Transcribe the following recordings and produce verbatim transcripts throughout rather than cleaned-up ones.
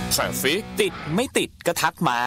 สั่งสิติดไม่ติดก็ทักมา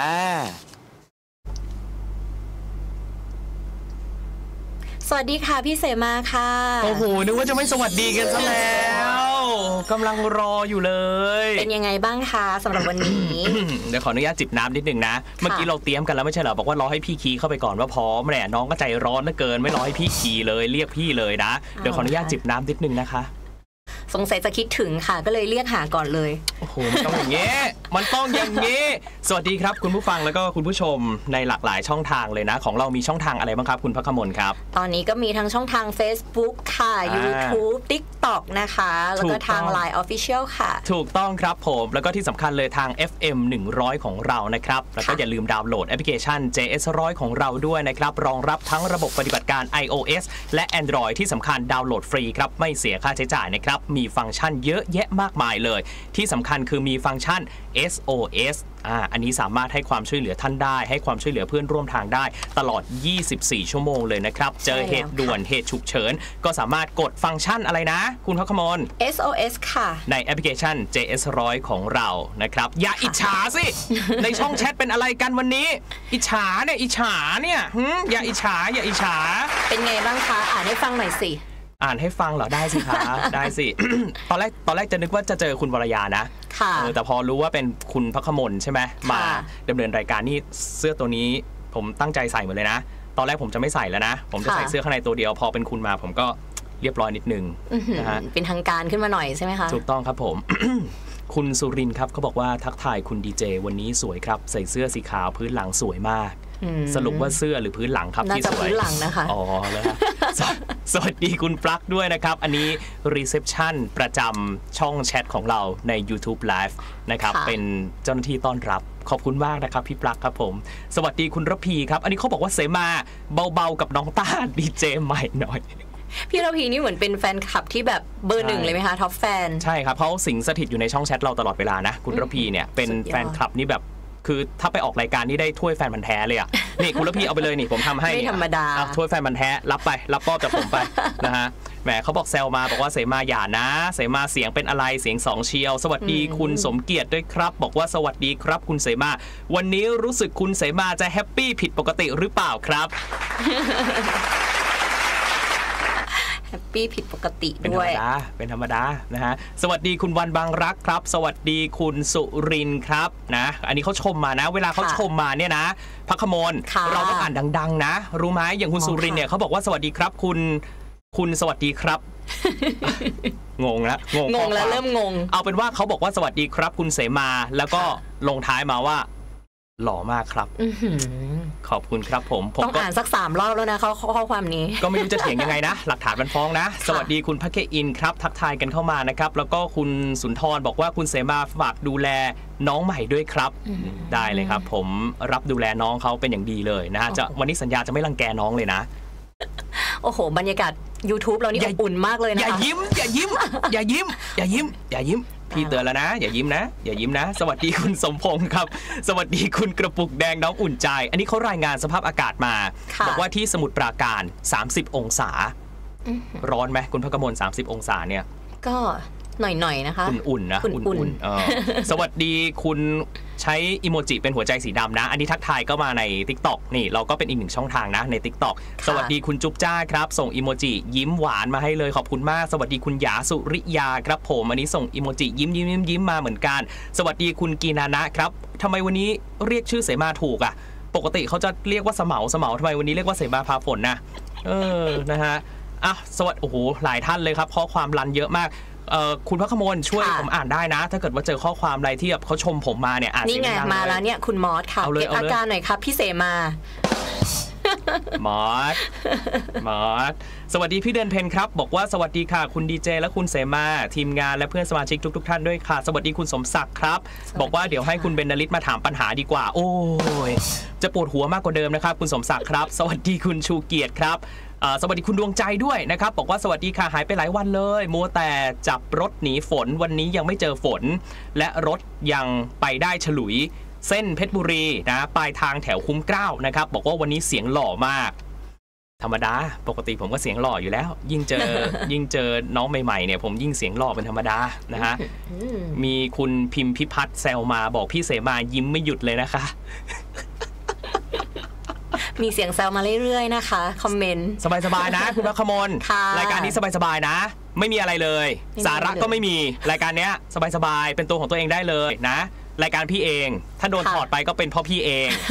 สวัสดีค่ะพี่เสมาค่ะโอ้โหนึกว่าจะไม่สวัสดีกันซะแล้วกำลังรออยู่เลยเป็นยังไงบ้างคะสำหรับวันนี้เดี๋ยวขออนุญาตจิบน้ำนิดนึงนะเมื่อกี้เราเตรียมกันแล้วไม่ใช่เหรอบอกว่ารอให้พี่คีเข้าไปก่อนว่าพร้อมแหละน้องก็ใจร้อนเหลือเกินไม่รอให้พี่คีเลยเรียกพี่เลยนะเดี๋ยวขออนุญาตจิบน้ำนิดนึงนะคะสงสัยจะคิดถึงค่ะก็เลยเรียกหาก่อนเลยโอ้โหมันต้องอย่างงี้มันต้องอย่างงี้สวัสดีครับคุณผู้ฟังแล้วก็คุณผู้ชมในหลากหลายช่องทางเลยนะของเรามีช่องทางอะไรบ้างครับคุณภัคมลครับตอนนี้ก็มีทั้งช่องทาง Facebook ค่ะ YouTube TikTok นะคะแล้วก็ทาง ไลน์ Official ค่ะถูกต้องครับผมแล้วก็ที่สำคัญเลยทาง เอฟ เอ็ม หนึ่งร้อย ของเรานะครับแล้วก็อย่าลืมดาวน์โหลดแอปพลิเคชัน เจ เอส หนึ่งร้อย ของเราด้วยนะครับรองรับทั้งระบบปฏิบัติการ iOS และ Android ที่สำคัญดาวน์โหลดฟรีครับไม่เสียค่าใช้จ่ายนะครับมีฟังก์ชันเยอะแยะมากมายเลยที่สำคัญคือมีฟังก์ชัน เอส โอ เอส อ่าอันนี้สามารถให้ความช่วยเหลือท่านได้ให้ความช่วยเหลือเพื่อนร่วมทางได้ตลอดยี่สิบสี่ชั่วโมงเลยนะครับเจอเหตุด่วนเหตุฉุกเฉินก็สามารถกดฟังก์ชันอะไรนะคุณภัคมลเอส โอ เอส ค่ะในแอปพลิเคชัน เจ เอส หนึ่งร้อย ของเรานะครับอย่าอิจฉาสิ ในช่องแชทเป็นอะไรกันวันนี้อิจฉาเนี่ยอิจฉาเนี่ยอย่าอิจฉาอย่าอิจฉาเป็นไงบ้างคะอ่านให้ฟังหน่อยสิอ่านให้ฟังเหรอได้สิคะได้สิ ตอนแรกตอนแรกจะนึกว่าจะเจอคุณวรยานะค่ะแต่พอรู้ว่าเป็นคุณภัคมลใช่ไหมมาดำเนินรายการนี่เสื้อตัวนี้ผมตั้งใจใส่หมดเลยนะตอนแรกผมจะไม่ใส่แล้วนะผมจะใส่เสื้อข้างในตัวเดียวพอเป็นคุณมาผมก็เรียบร้อยนิดนึงนะฮะเป็นทางการขึ้นมาหน่อยใช่ไหมคะถูกต้องครับผม คุณสุรินทร์ครับเขาบอกว่าทักทายคุณดีเจวันนี้สวยครับใส่เสื้อสีขาวพื้นหลังสวยมากสรุปว่าเสื้อหรือพื้นหลังครับที่สวยน่าจะพื้นหลังนะคะอ๋อแล้วสวัสดีคุณปลั๊กด้วยนะครับอันนี้รีเซพชันประจำช่องแชทของเราใน YouTube Live นะครับเป็นเจ้าหน้าที่ต้อนรับขอบคุณมากนะครับพี่ปลั๊กครับผมสวัสดีคุณระพีครับอันนี้เขาบอกว่าเสมาเบาๆกับน้องต้าดีเจใหม่หน่อยพี่ระพีนี่เหมือนเป็นแฟนคลับที่แบบเบอร์หนึ่งเลยไหมคะท็อปแฟนใช่ครับเขาสิงสถิตอยู่ในช่องแชทเราตลอดเวลานะคุณระพีเนี่ยเป็นแฟนคลับนี่แบบคือถ้าไปออกรายการนี่ได้ถ้วยแฟนพันธุ์แท้เลยอ่ะนี่คุณระพีเอาไปเลยนี่ผมทำให้ไม่ธรรมดาถ้วยแฟนพันธุ์แท้รับไปรับมอบจากผมไปนะฮะแหมเขาบอกแซวมาบอกว่าเสมาอย่านะเสมาเสียงเป็นอะไรเสียงสองเชียวสวัสดีคุณสมเกียรติด้วยครับบอกว่าสวัสดีครับคุณเสมาวันนี้รู้สึกคุณเสมาจะแฮปปี้ผิดปกติหรือเปล่าครับแฮปปี้ผิดปกติด้วยเป็นธรรมดาเป็นธรรมดานะฮะสวัสดีคุณวันบางรักครับสวัสดีคุณสุรินทร์ครับนะอันนี้เขาชมมานะเวลาเขาชมมาเนี่ยนะภัคมลเราต้องอ่านดังๆนะรู้ไหมอย่างคุณสุรินทร์เนี่ยเขาบอกว่าสวัสดีครับคุณคุณสวัสดีครับงงแล้วงงงงแล้วเริ่มงงเอาเป็นว่าเขาบอกว่าสวัสดีครับคุณเสมาแล้วก็ลงท้ายมาว่าหล่อมากครับขอบคุณครับผมต้องอ่านสักสามรอบแล้วนะเขาข้อความนี้ก็ไม่รู้จะเถียงยังไงนะหลักฐานมันฟ้องนะสวัสดีคุณพักเกอินครับทักทายกันเข้ามานะครับแล้วก็คุณสุนทรบอกว่าคุณเสมาฝากดูแลน้องใหม่ด้วยครับได้เลยครับผมรับดูแลน้องเขาเป็นอย่างดีเลยนะฮะจะวันนี้สัญญาจะไม่รังแกน้องเลยนะโอ้โหบรรยากาศ YouTube เรานี่อบอุ่นมากเลยนะอย่ายิ้มอย่ายิ้มอย่ายิ้มอย่ายิ้มอย่ายิ้มพี่เตือนแล้วนะอย่ายิ้มนะอย่ายิ้มนะสวัสดีคุณสมพงศ์ครับสวัสดีคุณกระปุกแดงน้องอุ่นใจอันนี้เขารายงานสภาพอากาศมาบอกว่าที่สมุทรปราการสามสิบองศาร้อนไหมคุณภัคมลสามสิบองศาเนี่ยก็หน่อยๆนะคะอุ่นๆนะอุ่นๆสวัสดีคุณใช้อิโมจิเป็นหัวใจสีดำนะอันนี้ทักทายก็มาใน TikTok นี่เราก็เป็นอีกหนึ่งช่องทางนะใน TikTok สวัสดีคุณจุ๊บจ้าครับส่งอิโมจิยิ้มหวานมาให้เลยขอบคุณมากสวัสดีคุณหยาสุริยาครับผมอันนี้ส่งอิโมจิยิ้มยิ้มยิ้มยิ้มมาเหมือนกันสวัสดีคุณกีนานะครับทำไมวันนี้เรียกชื่อเสมาถูกอ่ะปกติเขาจะเรียกว่าเสมาเสมาทำไมวันนี้เรียกว่าเสมาพาฝนนะเออนะฮะอ่ะสวัสดีโอ้โหหลายท่านเลยครับข้อความรันเยอะมากคุณภัคมลช่วยผมอ่านได้นะถ้าเกิดว่าเจอข้อความอะไรที่แบบเขาชมผมมาเนี่ยอ่านนี่ไงมาแล้วเนี่ยคุณมอสค่ะเก็บอาการหน่อยครับพี่เสมามอสมอสสวัสดีพี่เดือนเพนครับบอกว่าสวัสดีค่ะคุณดีเจและคุณเสมาทีมงานและเพื่อนสมาชิกทุกๆท่านด้วยค่ะสวัสดีคุณสมศักดิ์ครับบอกว่าเดี๋ยวให้คุณเบนนฤทธิ์มาถามปัญหาดีกว่าโอ้ยจะปวดหัวมากกว่าเดิมนะครับคุณสมศักดิ์ครับสวัสดีคุณชูเกียรติครับสวัสดีคุณดวงใจด้วยนะครับบอกว่าสวัสดีค่ะหายไปหลายวันเลยมัวแต่จับรถหนีฝนวันนี้ยังไม่เจอฝนและรถยังไปได้ฉลุยเส้นเพชรบุรีนะปลายทางแถวคุ้มเกล้านะครับบอกว่าวันนี้เสียงหล่อมากธรรมดาปกติผมก็เสียงหล่ออยู่แล้ว ยิ่งเจอ ยิ่งเจอน้องใหม่ๆเนี่ยผมยิ่งเสียงหล่อเป็นธรรมดานะฮะ มีคุณพิมพิพัฒน์แซวมาบอกพี่เสมายิ้มไม่หยุดเลยนะคะมีเสียงแซวมาเรื่อยๆนะคะคอมเมนต์สบายๆนะ คุณพักขมลรายการนี้สบายๆนะไม่มีอะไรเลยสาระก็ไม่มีรายการเนี้ยสบายๆเป็นตัวของตัวเองได้เลยนะรายการพี่เองถ้าโดนถอดไปก็เป็นเพราะพี่เอง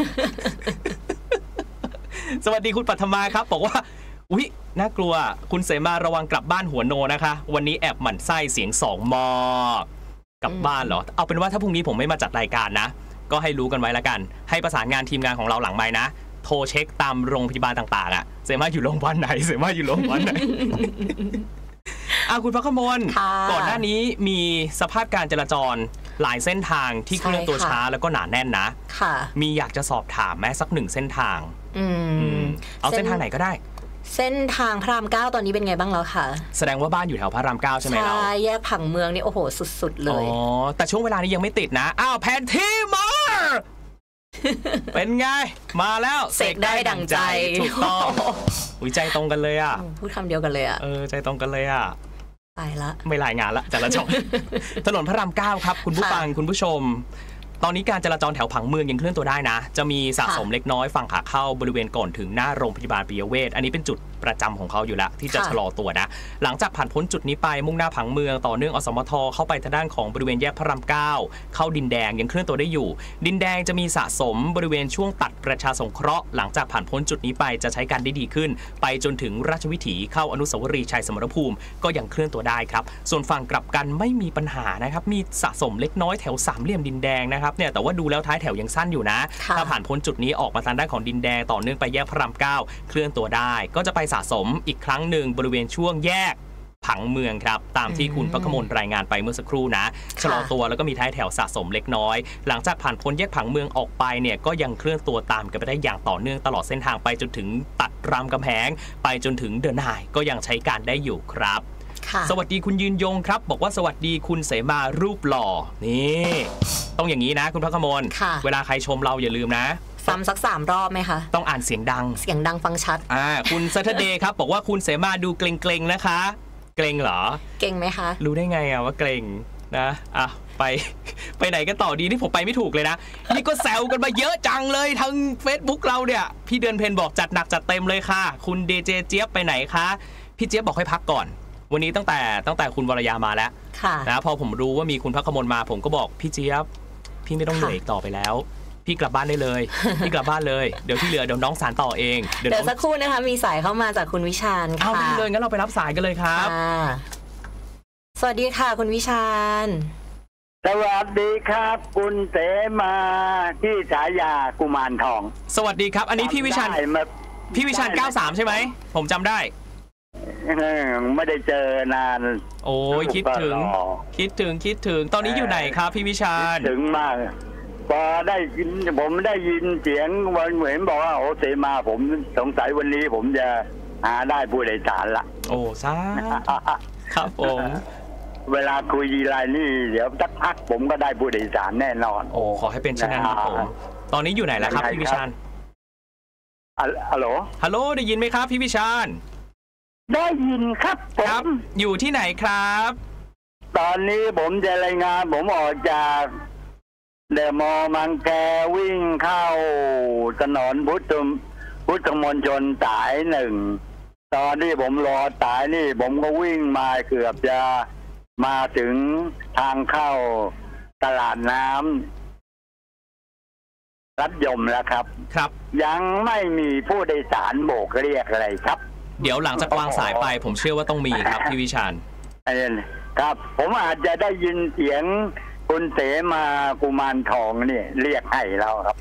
สวัสดีคุณปัทมาครับบอกว่าอุ๊ยน่ากลัวคุณเสมาระวังกลับบ้านหัวโนนะคะวันนี้แอบหมั่นไส้เสียงสองมอกลับบ้านเหรอเอาเป็นว่าถ้าพรุ่งนี้ผมไม่มาจัดรายการนะก็ให้รู้กันไว้ละกันให้ประสานงานทีมงานของเราหลังไมค์นะโทรเช็คตามโรงพยาบาลต่างๆอ่ะเสมาอยู่โรงพยาบาลไหนเสมาอยู่โรงพยาบาลไหน อาคุณพักขมลก่อนหน้านี้มีสภาพการจราจรหลายเส้นทางที่เคลื่อนตัวช้าแล้วก็หนาแน่นนะมีอยากจะสอบถามแม้สักหนึ่งเส้นทางเอาเส้นทางไหนก็ได้เส้นทางพระรามเก้าตอนนี้เป็นไงบ้างแล้วคะแสดงว่าบ้านอยู่แถวพระรามเก้าใช่ไหมเราใช่แยกผังเมืองนี่โอ้โหสุดๆเลยอ๋อแต่ช่วงเวลานี้ยังไม่ติดนะอ้าวแผนที่มาเป็นไงมาแล้วเสกได้ดั่งใจถูกต้องอุ้ยใจตรงกันเลยอ่ะพูดคำเดียวกันเลยอ่ะเออใจตรงกันเลยอ่ะตายละไม่รายงานละแต่ละช่อง ถนนพระรามเก้าครับคุณผู้ฟังคุณผู้ชมตอนนี้การจราจรแถวผังเมืองยังเคลื่อนตัวได้นะจะมีสะสมเล็กน้อยฝั่งขาเข้าบริเวณก่อนถึงหน้าโรงพยาบาลปิยเวชอันนี้เป็นจุดประจำของเขาอยู่แล้วที่จะชะลอตัวนะหลังจากผ่านพ้นจุดนี้ไปมุ่งหน้าผังเมืองต่อเนื่องอสมทเข้าไปทางด้านของบริเวณแยกพระรามเก้าเข้าดินแดงยังเคลื่อนตัวได้อยู่ดินแดงจะมีสะสมบริเวณช่วงตัดประชาสงเคราะห์หลังจากผ่านพ้นจุดนี้ไปจะใช้การได้ดีขึ้นไปจนถึงราชวิถีเข้าอนุสาวรีย์ชัยสมรภูมิก็ยังเคลื่อนตัวได้ครับส่วนฝั่งกลับกันไม่มีปัญหานะครับมีสะสมเล็กน้อยแถวสามเหลี่ยมดินแดงนะครับเนี่ยแต่ว่าดูแล้วท้ายแถวยังสั้นอยู่นะถ้าผ่านพ้นจุดนี้ออกมาทางด้านของดินแดงต่อเนื่องไปแยกพระรามเก้าเคลื่อนตัวได้ก็จะไปสะสมอีกครั้งหนึ่งบริเวณช่วงแยกผังเมืองครับตามที่คุณพักขมลรายงานไปเมื่อสักครู่นะชะลอตัวแล้วก็มีท้ายแถวสะสมเล็กน้อยหลังจากผ่านพ้นแยกผังเมืองออกไปเนี่ยก็ยังเคลื่อนตัวตามกันไปได้อย่างต่อเนื่องตลอดเส้นทางไปจนถึงตัดรามกำแหงไปจนถึงเดอะไนน์ก็ยังใช้การได้อยู่ครับสวัสดีคุณยืนยงครับบอกว่าสวัสดีคุณเสมารูปหล่อนี่ต้องอย่างนี้นะคุณพักขมลเวลาใครชมเราอย่าลืมนะซ้ำสักสามรอบไหมคะต้องอ่านเสียงดังเสียงดังฟังชัดอ่าคุณซัตเดย์ครับบอกว่าคุณเสมาดูเกรงๆนะคะเกรงเหรอเกรงไหมคะรู้ได้ไงอะว่าเกรงนะอ่ะไปไปไหนกันต่อดีนี่ผมไปไม่ถูกเลยนะนี่ก็แซวกันมาเยอะจังเลยทั้ง Facebook เราเนี่ยพี่เดือนเพนบอกจัดหนักจัดเต็มเลยค่ะคุณเดเจเจี๊ยบไปไหนคะพี่เจี๊ยบบอกให้พักก่อนวันนี้ตั้งแต่ตั้งแต่คุณวรยามาแล้วนะพอผมรู้ว่ามีคุณพักขมลมาผมก็บอกพี่เจี๊ยบพี่ไม่ต้องเหนื่อยต่อไปแล้วพี่กลับบ้านได้เลยพี่กลับบ้านเลยเดี๋ยวที่เหลือเดี๋ยวน้องสานต่อเองเดี๋ยวสักครู่นะคะมีสายเข้ามาจากคุณวิชาญค่ะเอาไปเลยงั้นเราไปรับสายกันเลยครับสวัสดีค่ะคุณวิชาญสวัสดีครับคุณเสมาที่ฉายากุมารทองสวัสดีครับอันนี้พี่วิชาญพี่วิชาญเก้าสิบสามใช่ไหมผมจำได้ไม่ได้เจอนานโอ้ยคิดถึงคิดถึงคิดถึงตอนนี้อยู่ไหนครับพี่วิชาญถึงมากพอได้ยินผมได้ยินเสียงวันเหมือนบอกว่าโอ้เสมาผมสงสัยวันนี้ผมจะหาได้ผู้โดยสารละโอ้ซาครับผมเวลาคุยไลน์นี่เดี๋ยวสักพักผมก็ได้ผู้โดยสารแน่นอนโอ้ขอให้เป็นเช่นนั้นครับผมตอนนี้อยู่ไหนแล้วครับพี่วิชาญฮัลโหลฮัลโหลได้ยินไหมครับพี่วิชาญได้ยินครับครับอยู่ที่ไหนครับตอนนี้ผมจะรายงานผมออกจากเดอะมอลล์มังแกวิ่งเข้าถนนพุทธพุทธมณฑลสายหนึ่งตอนที่ผมรอสายนี่ผมก็วิ่งมาเกือบจะมาถึงทางเข้าตลาดน้ำรัฐยมแล้วครับครับยังไม่มีผู้โดยสารโบกเรียกอะไรครับเดี๋ยวหลังจากวางสายไปผมเชื่อว่าต้องมีครับพี่วิชาญครับผมอาจจะได้ยินเสียงคุณเสมากุมารทองเนี่ยเรียกให้เราครับ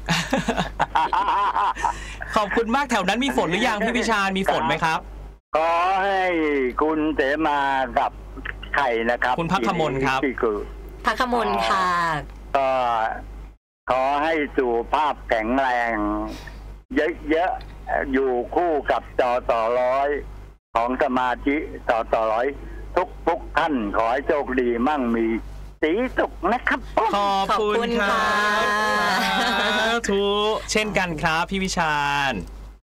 ขอบคุณมากแถวนั้นมีฝนหรือยังพี่วิชาญมีฝนไหมครับขอให้คุณเสมากับไข่นะครับคุณพักขมลครับพักขมลค่ะก็ขอให้สุขภาพแข็งแรงเยอะๆอยู่คู่กับจอต่อร้อยของสมาชิกจอต่อร้อยทุกทุกท่านขอให้โชคดีมั่งมีสีสุขนะครับขอบคุณครับทุกเช่นกันครับพี่วิชาญ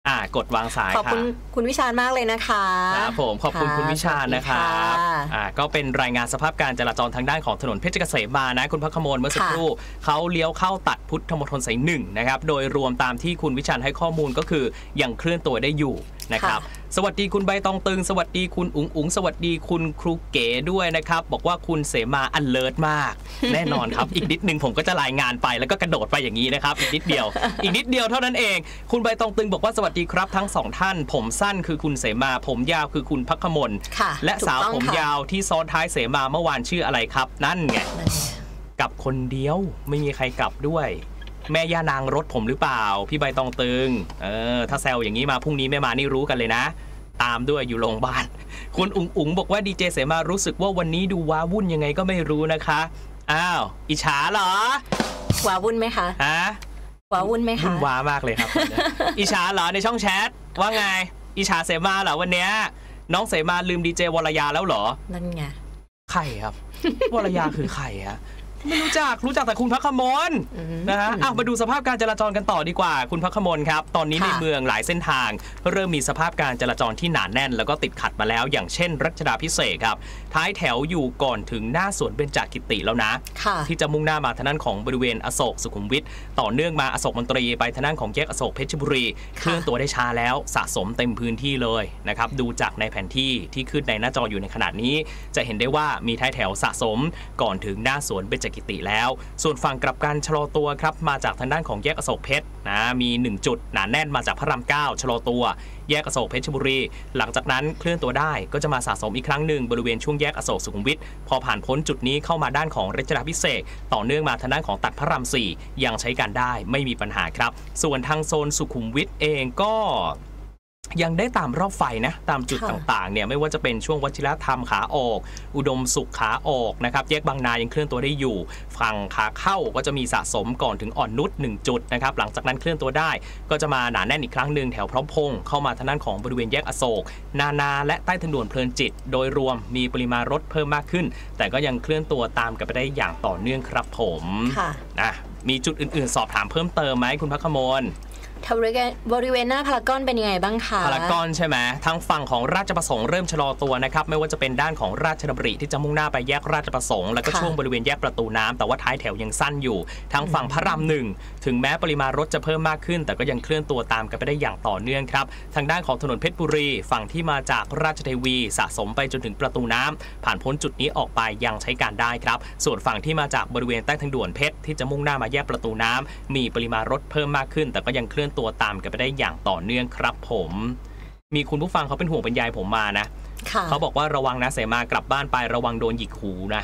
อ่ากดวางสายขอบคุณคุณวิชาญมากเลยนะคะครับผมขอบคุณคุณวิชาญนะครับอ่าก็เป็นรายงานสภาพการจราจรทางด้านของถนนเพชรเกษมมานะคุณพักขมลเมื่อสักครู่เขาเลี้ยวเข้าตัดพุทธมณฑลสายหนึ่งนะครับโดยรวมตามที่คุณวิชาญให้ข้อมูลก็คือยังเคลื่อนตัวได้อยู่นะครับสวัสดีคุณใบตองตึงสวัสดีคุณอุ๋งอุ๋งสวัสดีคุณครูเก๋ด้วยนะครับบอกว่าคุณเสมาอันเลิศมากแน่นอนครับอีกนิดนึงผมก็จะรายงานไปแล้วก็กระโดดไปอย่างนี้นะครับอีกนิดเดียวอีกนิดเดียวเท่านั้นเองคุณใบตองตึงบอกว่าสวัสดีครับทั้งสองท่านผมสั้นคือคุณเสมาผมยาวคือคุณพักขมลและสาวผมยาวที่ซ้อนท้ายเสมาเมื่อวานชื่ออะไรครับนั่นไงกับคนเดียวไม่มีใครกลับด้วยแม่ย่านางรถผมหรือเปล่าพี่ใบตองตึงเออถ้าแซวอย่างนี้มาพรุ่งนี้ไม่มานี่รู้กันเลยนะตามด้วยอยู่โรงพยาบาลคุณอุ๋งอุ๋งบอกว่าดีเจเสมารู้สึกว่าวันนี้ดูว้าวุ่นยังไงก็ไม่รู้นะคะอ้าวอิจฉาเหรอว้าวุ่นไหมคะฮะว้าวุ่นไหมคะวุ่นว้ามากเลยครับ อิจฉาเหรอในช่องแชทว่าไงอิจฉาเสมาเหรอวันเนี้ยน้องเสมาลืมดีเจวรยาแล้วเหรอนั่นไงใครครับ วรยาคือใครฮะไม่รู้จักรู้จักแต่คุณพักขมลนะฮะอ่ะมาดูสภาพการจราจรกันต่อดีกว่าคุณพักขมลครับตอนนี้ในเมืองหลายเส้นทางเริ่มมีสภาพการจราจรที่หนาแน่นแล้วก็ติดขัดมาแล้วอย่างเช่นรัชดาภิเษกครับท้ายแถวอยู่ก่อนถึงหน้าสวนเบญจกิติแล้วนะที่จะมุ่งหน้ามาทางด้านของบริเวณอโศกสุขุมวิทต่อเนื่องมาอโศกมนตรีไปทางด้านของแยกอโศกเพชรบุรีเคลื่อนตัวได้ช้าแล้วสะสมเต็มพื้นที่เลยนะครับดูจากในแผนที่ที่ขึ้นในหน้าจออยู่ในขณะนี้จะเห็นได้ว่ามีท้ายแถวสะสมก่อนถึงหน้าสวนเบญจกิติแล้วส่วนฝั่งกลับกันชะลอตัวครับมาจากทางด้านของแยกอโศกเพชรนะมีหนึ่งจุดหนาแน่นมาจากพระรามเก้าชะลอตัวแยกอโศกเพชรบุรีหลังจากนั้นเคลื่อนตัวได้ก็จะมาสะสมอีกครั้งหนึ่งบริเวณช่วงแยกอโศกสุขุมวิทพอผ่านพ้นจุดนี้เข้ามาด้านของรัชดาภิเษกต่อเนื่องมาทางด้านของตัดพระรามสี่ยังใช้การได้ไม่มีปัญหาครับส่วนทางโซนสุขุมวิทเองก็ยังได้ตามรอบไฟนะตามจุดต่างๆเนี่ยไม่ว่าจะเป็นช่วงวชิรธรรมขาออกอุดมสุขขาออกนะครับแยกบางนายังเคลื่อนตัวได้อยู่ฝั่งขาเข้าก็จะมีสะสมก่อนถึงอ่อนนุชหนึ่งจุดนะครับหลังจากนั้นเคลื่อนตัวได้ก็จะมาหนาแน่นอีกครั้งหนึ่งแถวพร้อมพงษ์เข้ามาทางด้านของบริเวณแยกอโศกนานาและใต้ทางด่วนเพลินจิตโดยรวมมีปริมาณรถเพิ่มมากขึ้นแต่ก็ยังเคลื่อนตัวตามกันไปได้อย่างต่อเนื่องครับผมนะมีจุดอื่นๆสอบถามเพิ่มเติมไหมคุณพักขมลบริเวณหน้าพารากอนเป็นยังไงบ้างคะพารากอนใช่ไหมทางฝั่งของราชประสงค์เริ่มชะลอตัวนะครับไม่ว่าจะเป็นด้านของราชดำริที่จะมุ่งหน้าไปแยกราชประสงค์แล้วก็ช่วงบริเวณแยกประตูน้ำแต่ว่าท้ายแถวยังสั้นอยู่ทางฝั่งพระรามหนึ่งถึงแม้ปริมาณรถจะเพิ่มมากขึ้นแต่ก็ยังเคลื่อนตัวตามกันไปได้อย่างต่อเนื่องครับทางด้านของถนนเพชรบุรีฝั่งที่มาจากราชเทวีสะสมไปจนถึงประตูน้ำผ่านพ้นจุดนี้ออกไปยังใช้การได้ครับส่วนฝั่งที่มาจากบริเวณใต้ทางด่วนเพชรที่จะมุ่งหน้ามาแยกประตูน้ำมีปริมาณรถเพิ่มมากขึ้นแต่ก็ยังเคลื่อนตัวตามกันไปได้อย่างต่อเนื่องครับผมมีคุณผู้ฟังเขาเป็นห่วงเป็นใยผมมานะเขาบอกว่าระวังนะเสมากลับบ้านไประวังโดนหยิกหูนะ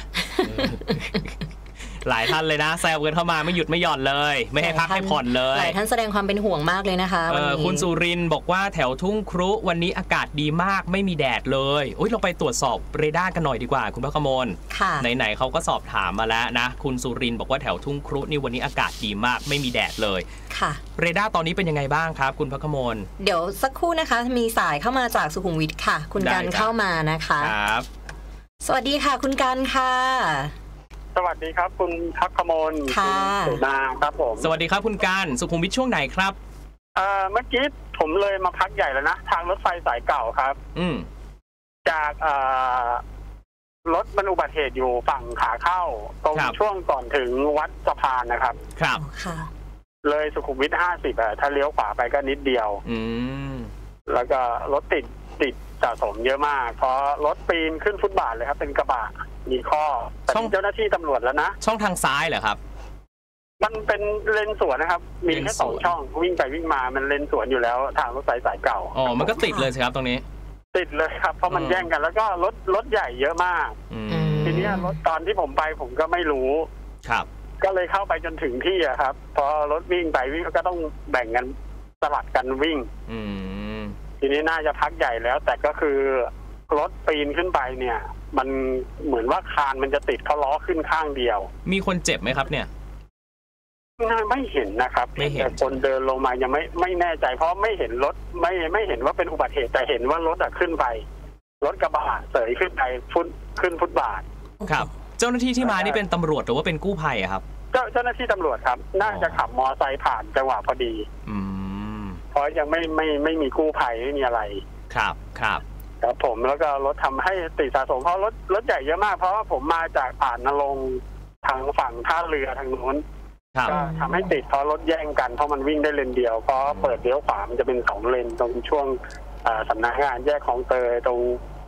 หลายท่านเลยนะแซวกันเข้ามาไม่หยุดไม่หย่อนเลยไม่ให้พักให้ผ่อนเลยหลายท่านแสดงความเป็นห่วงมากเลยนะคะวันนี้คุณสุรินทร์บอกว่าแถวทุ่งครุวันนี้อากาศดีมากไม่มีแดดเลยโอ๊ยเราไปตรวจสอบเรดาร์กันหน่อยดีกว่าคุณพักขมลไหนๆเขาก็สอบถามมาแล้วนะคุณสุรินทร์บอกว่าแถวทุ่งครุนี่วันนี้อากาศดีมากไม่มีแดดเลยค่ะเรดาร์ตอนนี้เป็นยังไงบ้างครับคุณพักขมลเดี๋ยวสักครู่นะคะมีสายเข้ามาจากสุขุมวิทค่ะคุณกันเข้ามานะคะครับสวัสดีค่ะคุณกันค่ะสวัสดีครับคุณพักขมลค่ะสุนาครับผมสวัสดีครับคุณการสุขุมวิทช่วงไหนครับเอ่อเมื่อกี้ผมเลยมาพักใหญ่แล้วนะทางรถไฟสายเก่าครับอืมจากเอ่อรถบรรทุกอุบัติเหตุอยู่ฝั่งขาเข้าตรงช่วงก่อนถึงวัดสะพานนะครับครับค่ะเลยสุขุมวิทห้าสิบอะถ้าเลี้ยวขวาไปก็นิดเดียวอืมแล้วก็รถติดติดสะสมเยอะมากเพราะรถปีนขึ้นฟุตบาทเลยครับเป็นกระบะมีข้อช่องเจ้าหน้าที่ตำรวจแล้วนะช่องทางซ้ายเหรอครับมันเป็นเลนสวนนะครับมีแค่สองช่องวิ่งไปวิ่งมามันเลนสวนอยู่แล้วทางรถไฟสายเก่าอ๋อมันก็ติดเลยสิครับตรงนี้ติดเลยครับเพราะมันแย่งกันแล้วก็รถรถใหญ่เยอะมากทีนี้รถตอนที่ผมไปผมก็ไม่รู้ครับก็เลยเข้าไปจนถึงที่อะครับพอรถวิ่งไปวิ่งก็ต้องแบ่งกันสลับกันวิ่งทีนี้น่าจะพักใหญ่แล้วแต่ก็คือรถปีนขึ้นไปเนี่ยมันเหมือนว่าคานมันจะติดเขาล้อขึ้นข้างเดียวมีคนเจ็บไหมครับเนี่ยไม่เห็นนะครับไม่เห็นคนเดินลงมายังไม่ไม่แน่ใจเพราะไม่เห็นรถไม่ไม่เห็นว่าเป็นอุบัติเหตุแต่เห็นว่ารถขึ้นไปรถกระบะเสยขึ้นไปฟุตขึ้นฟุตบาทครับเจ้าหน้าที่ที่มานี่เป็นตำรวจหรือว่าเป็นกู้ภัยครับเจ้าเจ้าหน้าที่ตำรวจครับน่าจะขับมอไซค์ผ่านจังหวะพอดีอืมเพราะยังไม่ไม่ไม่มีกู้ภัยไม่มีอะไรครับครับครับผมแล้วก็รถทำให้ติดสะสมเพราะรถรถใหญ่เยอะมากเพราะว่าผมมาจากผ่านนรงค์ทางฝั่งท่าเรือทางโน้นก็ทำให้ติดเพราะรถแย่งกันเพราะมันวิ่งได้เลนเดียวเพราะเปิดเลี้ยวขวามันจะเป็นสองเลนตรงช่วงสำนักงานแยกของเตยตรง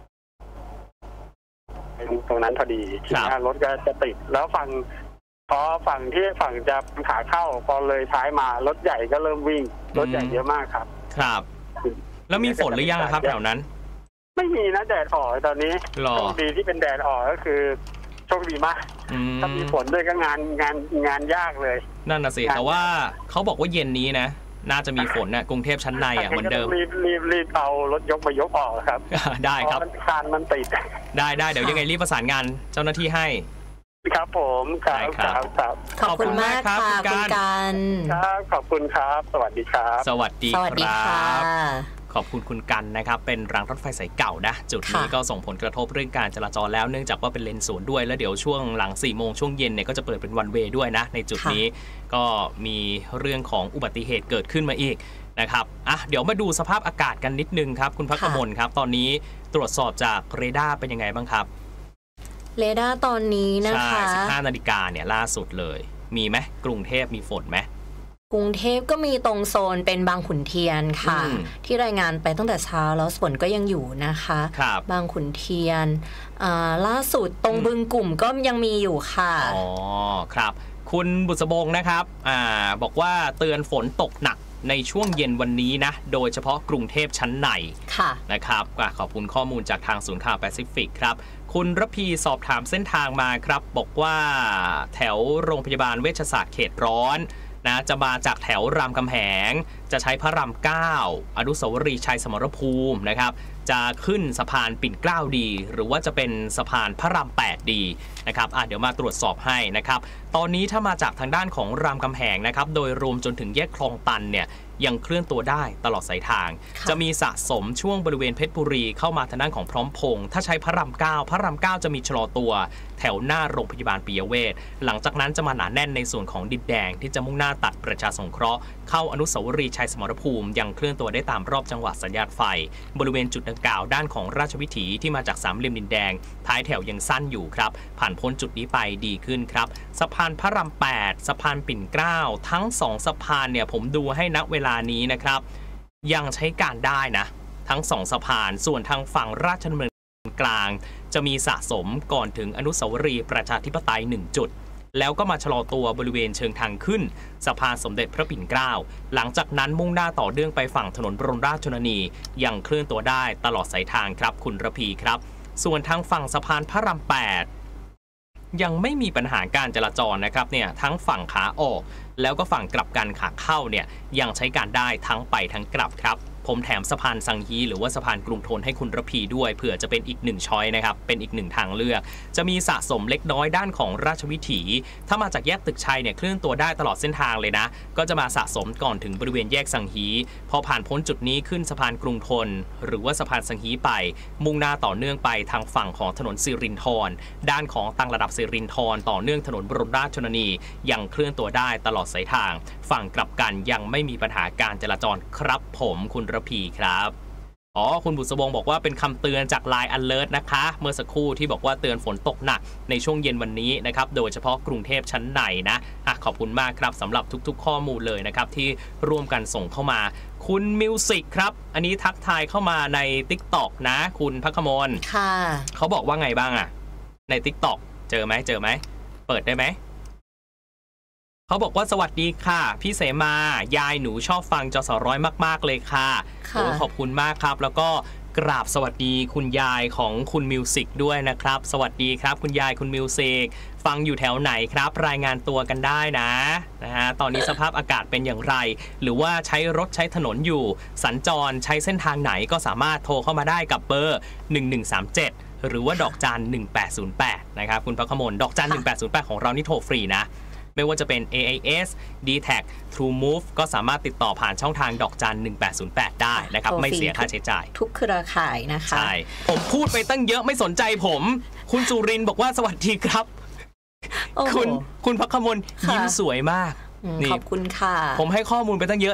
ตรงนั้นพอดีทีนี้รถก็จะติดแล้วฝั่งพอฝั่งที่ฝั่งจะขาเข้าพอเลยท้ายมารถใหญ่ก็เริ่มวิ่งรถใหญ่เยอะมากครับครับแล้วมีฝนหรือยังครับแถวนั้นไม่มีนะแดดออกตอนนี้โชคดีที่เป็นแดดออกก็คือโชคดีมากถ้ามีฝนด้วยก็งานงานงานยากเลยนั่นน่ะสิแต่ว่าเขาบอกว่าเย็นนี้นะน่าจะมีฝนนะกรุงเทพชั้นในอ่ะเหมือนเดิมรีบรีบรีบเอารถยกมายกออกครับได้ครับคานมันติดได้ได้เดี๋ยวยังไงรีบประสานงานเจ้าหน้าที่ให้ครับผมครับครับขอบคุณมากค่ะคุณกันครับขอบคุณครับสวัสดีครับสวัสดีครับขอบคุณคุณกันนะครับเป็นรางรถไฟสายเก่านะจุดนี้ก็ส่งผลกระทบเรื่องการจราจรแล้วเนื่องจากว่าเป็นเลนสวนด้วยแล้วเดี๋ยวช่วงหลังสี่โมงช่วงเย็นเนี่ยก็จะเปิดเป็นวันเวย์ด้วยนะในจุดนี้ก็มีเรื่องของอุบัติเหตุเกิดขึ้นมาอีกนะครับอ่ะเดี๋ยวมาดูสภาพอากาศกันนิดนึงครับคุณภักมลครับตอนนี้ตรวจสอบจากเรดาร์เป็นยังไงบ้างครับเรดาร์ตอนนี้นะคะใช่สิบห้านาฬิกาเนี่ยล่าสุดเลยมีไหมกรุงเทพมีฝนไหมกรุงเทพก็มีตรงโซนเป็นบางขุนเทียนค่ะที่รายงานไปตั้งแต่เช้าแล้วฝนก็ยังอยู่นะคะบางขุนเทียนล่าสุดตรงบึงกลุ่มก็ยังมีอยู่ค่ะอ๋อครับคุณบุษบงนะครับอ่าบอกว่าเตือนฝนตกหนักในช่วงเย็นวันนี้นะโดยเฉพาะกรุงเทพชั้นในนะครับขอบคุณข้อมูลจากทางศูนย์ข่าวแปซิฟิกครับคุณระพีสอบถามเส้นทางมาครับบอกว่าแถวโรงพยาบาลเวชศาสตร์เขตร้อนนะจะมาจากแถวรามคำแหงจะใช้พระรามเก้าอนุสาวรีย์ชัยสมรภูมินะครับจะขึ้นสะพานปิ่นเกล้าดีหรือว่าจะเป็นสะพานพระรามแปดดีนะครับอ่ะเดี๋ยวมาตรวจสอบให้นะครับตอนนี้ถ้ามาจากทางด้านของรามคำแหงนะครับโดยรวมจนถึงแยกคลองตันเนี่ยยังเคลื่อนตัวได้ตลอดสายทางจะมีสะสมช่วงบริเวณเพชรบุรีเข้ามาทางด้านของพร้อมพงษ์ถ้าใช้พระรามเก้าพระรามเก้าจะมีชะลอตัวแถวหน้าโรงพยาบาลปิยเวชหลังจากนั้นจะมาหนาแน่นในส่วนของดินแดงที่จะมุ่งหน้าตัดประชาสงเคราะห์เข้าอนุสาวรีย์ชัยสมรภูมิยังเคลื่อนตัวได้ตามรอบจังหวัดสัญญาณไฟบริเวณจุดดังกล่าวด้านของราชวิถีที่มาจากสามเหลี่ยมดินแดงท้ายแถวยังสั้นอยู่ครับผ่านพ้นจุดนี้ไปดีขึ้นครับสะพานพระรามแปดสะพานปิ่นเกล้าทั้งสองสะพานเนี่ยผมดูให้ณเวลานี้นะครับยังใช้การได้นะทั้งสองสะพานส่วนทางฝั่งราชดำเนินกลางจะมีสะสมก่อนถึงอนุสาวรีย์ประชาธิปไตยหนึ่งจุดแล้วก็มาชะลอตัวบริเวณเชิงทางขึ้นสะพานสมเด็จพระปิ่นเกล้าหลังจากนั้นมุ่งหน้าต่อเนื่องไปฝั่งถนนบรมราชชนนียังเคลื่อนตัวได้ตลอดสายทางครับคุณระพีครับส่วนทางฝั่งสะพานพระรามแปดยังไม่มีปัญหาการจราจรนะครับเนี่ยทั้งฝั่งขาออกแล้วก็ฝั่งกลับกันขาเข้าเนี่ยยังใช้การได้ทั้งไปทั้งกลับครับผมแถมสะพานสังฮีหรือว่าสะพานกรุงธนให้คุณระพีด้วยเผื่อจะเป็นอีกหนึ่งช้อยนะครับเป็นอีกหนึ่งทางเลือกจะมีสะสมเล็กน้อยด้านของราชวิถีถ้ามาจากแยกตึกชัยเนี่ยเคลื่อนตัวได้ตลอดเส้นทางเลยนะก็จะมาสะสมก่อนถึงบริเวณแยกสังฮีพอผ่านพ้นจุดนี้ขึ้นสะพานกรุงธนหรือว่าสะพานสังฮีไปมุ่งหน้าต่อเนื่องไปทางฝั่งของถนนสิรินธรด้านของต่างระดับสิรินธรต่อเนื่องถนนบรมราชชนนียังเคลื่อนตัวได้ตลอดสายทางฝั่งกลับกันยังไม่มีปัญหาการจราจรครับผมคุณระพีครับอ๋อคุณบุษบงบอกว่าเป็นคำเตือนจาก ไลน์ Alert นะคะเมื่อสักครู่ที่บอกว่าเตือนฝนตกหนักในช่วงเย็นวันนี้นะครับโดยเฉพาะกรุงเทพชั้นในนะอ่ะขอบคุณมากครับสำหรับทุกๆข้อมูลเลยนะครับที่ร่วมกันส่งเข้ามาคุณมิวสิกครับอันนี้ทักทายเข้ามาใน TikTok นะคุณภักมลค่ะเขาบอกว่าไงบ้างอ่ะใน TikTok เจอไหมเจอไหมเปิดได้ไหมเขาบอกว่าสวัสดีค่ะพี่เสมายายหนูชอบฟังจสร้อยมากๆเลยค่ะโอ้ขอบคุณมากครับแล้วก็กราบสวัสดีคุณยายของคุณมิวสิกด้วยนะครับสวัสดีครับคุณยายคุณมิวสิกฟังอยู่แถวไหนครับรายงานตัวกันได้นะนะฮะตอนนี้สภาพอากาศเป็นอย่างไรหรือว่าใช้รถใช้ถนนอยู่สัญจรใช้เส้นทางไหนก็สามารถโทรเข้ามาได้กับเบอร์หนึ่งหนึ่งสามเจ็ดหรือว่าดอกจันหนึ่งแปดศูนย์แปดนะครับคุณภักมลดอกจันหนึ่งแปดศูนย์แปดของเรานี่โทรฟรีนะไม่ว่าจะเป็น เอ ไอ เอส ดี แท็ก True Move ก็สามารถติดต่อผ่านช่องทางดอกจันหนึ่งแปดศูนย์แปดได้นะครับไม่เสียค่าใช้จ่ายทุกเครือข่ายนะคะใช่ผมพูดไปตั้งเยอะไม่สนใจผมคุณจุรินทร์บอกว่าสวัสดีครับคุณคุณภักมลยิ้มสวยมากขอบคุณค่ะผมให้ข้อมูลไปตั้งเยอะนะ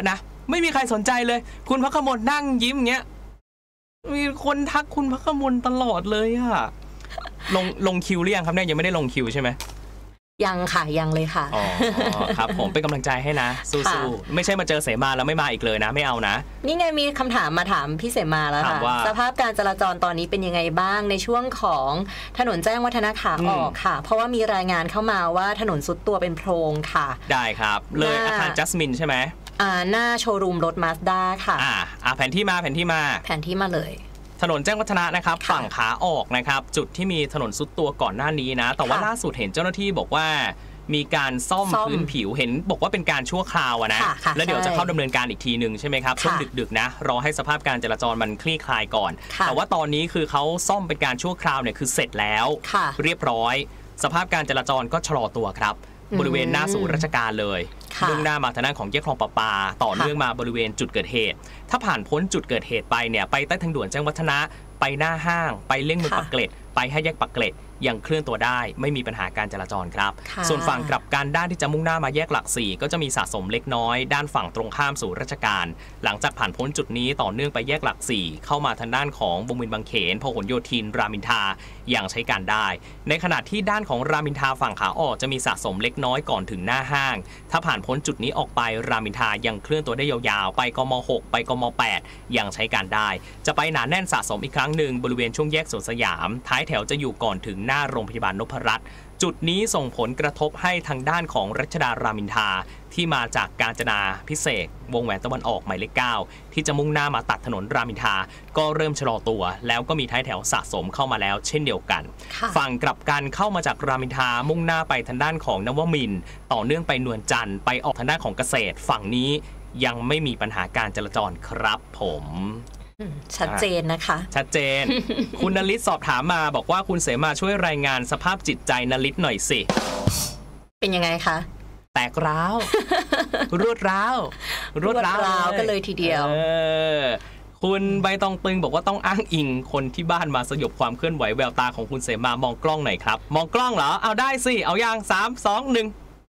ไม่มีใครสนใจเลย คุณพระขมลนั่งยิ้มเงี้ยมีคนทักคุณพระขมลตลอดเลยอะลงลงคิวหรือยังครับเนี่ยยังไม่ได้ลงคิวใช่ไหมยังค่ะยังเลยค่ะอ๋อครับผมเป็นกำลังใจให้นะสู้ๆไม่ใช่มาเจอเสมาแล้วไม่มาอีกเลยนะไม่เอานะนี่ไงมีคำถามมาถามพี่เสมาแล้วค่ะสภาพการจราจรตอนนี้เป็นยังไงบ้างในช่วงของถนนแจ้งวัฒนะขาออกค่ะเพราะว่ามีรายงานเข้ามาว่าถนนซุดตัวเป็นโพรงค่ะได้ครับเลยอาคารจัสมินใช่ไหมอ่าหน้าโชว์รูมรถมาสด้าค่ะอ่าอ่าแผนที่มาแผนที่มาแผนที่มาเลยถนนแจ้งวัฒนะนะครับฝั่งขาออกนะครับจุดที่มีถนนซุดตัวก่อนหน้านี้นะแต่ว่าล่าสุดเห็นเจ้าหน้าที่บอกว่ามีการซ่อมพื้นผิวเห็นบอกว่าเป็นการชั่วคราวนะแล้วเดี๋ยวจะเข้าดำเนินการอีกทีหนึ่งใช่ไหมครับช่วงดึกๆนะรอให้สภาพการจราจรมันคลี่คลายก่อนแต่ว่าตอนนี้คือเขาซ่อมเป็นการชั่วคราวเนี่ยคือเสร็จแล้วเรียบร้อยสภาพการจราจรก็ชะลอตัวครับบริเวณหน้าศูนย์ราชการเลยมุ่งหน้ามาทางด้านของแยกคลองประปาต่อเนื่องมาบริเวณจุดเกิดเหตุถ้าผ่านพ้นจุดเกิดเหตุไปเนี่ยไปใต้ทางด่วนแจ้งวัฒนะไปหน้าห้างไปเลี่ยงเมืองปากเกร็ดไปให้แยกปากเกร็ดยังเคลื่อนตัวได้ไม่มีปัญหาการจราจรครับส่วนฝั่งกลับกันด้านที่จะมุ่งหน้ามาแยกหลักสี่ก็จะมีสะสมเล็กน้อยด้านฝั่งตรงข้ามสู่ราชการหลังจากผ่านพ้นจุดนี้ต่อเนื่องไปแยกหลักสี่เข้ามาทางด้านของวงเวียนบางเขนพหลโยธินรามอินทรายังใช้การได้ในขณะที่ด้านของรามอินทราฝั่งขาออกจะมีสะสมเล็กน้อยก่อนถึงหน้าห้างถ้าผ่านพ้นจุดนี้ออกไปรามอินทรายังเคลื่อนตัวได้ยาวๆไปกม.หกไปกม.แปดยังใช้การได้จะไปหนาแน่นสะสมอีกครั้งหนึ่งบริเวณช่วงแยกสวนสยามท้ายแถวจะอยู่ก่อนถึงหน้าโรงพยาบาลนพรัตน์จุดนี้ส่งผลกระทบให้ทางด้านของรัชดารามอินทราที่มาจากกาญจนาพิเศษวงแหวนตะวันออกหมายเลขเก้าที่จะมุ่งหน้ามาตัดถนนรามอินทราก็เริ่มชะลอตัวแล้วก็มีท้ายแถวสะสมเข้ามาแล้วเช่นเดียวกันฝั่งกลับกันเข้ามาจากรามอินทรามุ่งหน้าไปทางด้านของนวมินทร์ต่อเนื่องไปนวลจันทร์ไปออกทางด้านของเกษตรฝั่งนี้ยังไม่มีปัญหาการจราจรครับผมชัดเจนนะคะชัดเจน คุณนฤทธิ์สอบถามมาบอกว่าคุณเสมาช่วยรายงานสภาพจิตใจนฤทธิ์หน่อยสิเป็นยังไงคะแตกร้าวรวดร้าวรวดร้าวกันเลยทีเดียวคุณใบตองตึงบอกว่าต้องอ้างอิงคนที่บ้านมาสยบความเคลื่อนไหวแววตาของคุณเสมามองกล้องหน่อยครับมองกล้องเหรอเอาได้สิเอาอย่างสาม สอง หนึ่ง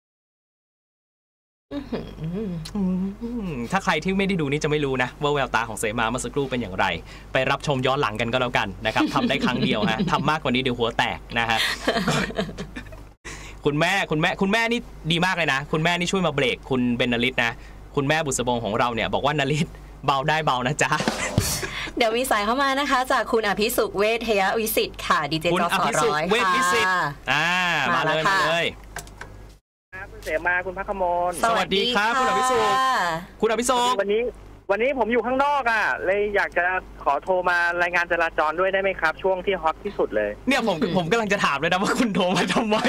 ถ้าใครที่ไม่ได้ดูนี่จะไม่รู้นะว่าแววตาของเสมาเมื่อสักครู่เป็นอย่างไรไปรับชมย้อนหลังกันก็แล้วกันนะครับทำได้ครั้งเดียวฮะทำมากกว่านี้เดี๋ยวหัวแตกนะฮะคุณแม่คุณแม่คุณแม่นี่ดีมากเลยนะคุณแม่นี่ช่วยมาเบรกคุณเบนนฤทธิ์นะคุณแม่บุษบงของเราเนี่ยบอกว่านฤทธิ์เบาได้เบานะจ๊ะเดี๋ยวมีสายเข้ามานะคะจากคุณอภิสุขเวทยวิสิทธิ์ค่ะดีเจจอสอร้อยเวทวิสิทธิ์อ่ามาเลยมาเลยคุณเสมาคุณพักขมลสวัสดีครับคุณอภิสุขคุณอภิสุขวันนี้วันนี้ผมอยู่ข้างนอกอ่ะเลยอยากจะขอโทรมารายงานจราจรด้วยได้ไหมครับช่วงที่ฮอตที่สุดเลยเนี่ยผมผมกำลังจะถามเลยนะว่าคุณโทรมาทำไม